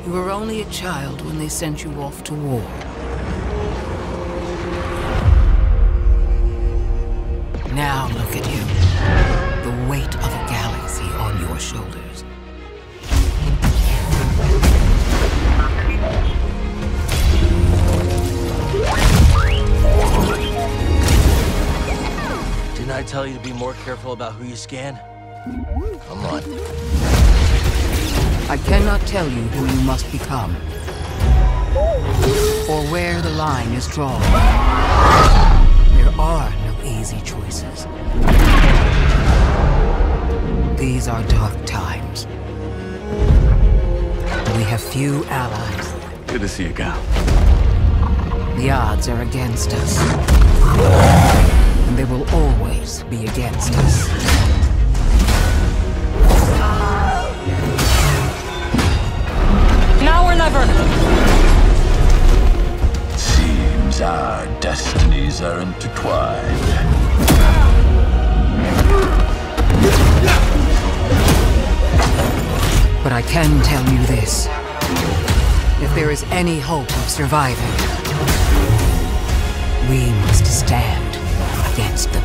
You were only a child when they sent you off to war. Now look at you. The weight of a galaxy on your shoulders. Didn't I tell you to be more careful about who you scan? Come on. I cannot tell you who you must become, or where the line is drawn. There are no easy choices. These are dark times. We have few allies. Good to see you, Gal. The odds are against us. And they will always be against us. Now or never! Seems our destinies are intertwined. But I can tell you this. If there is any hope of surviving, we must stand against the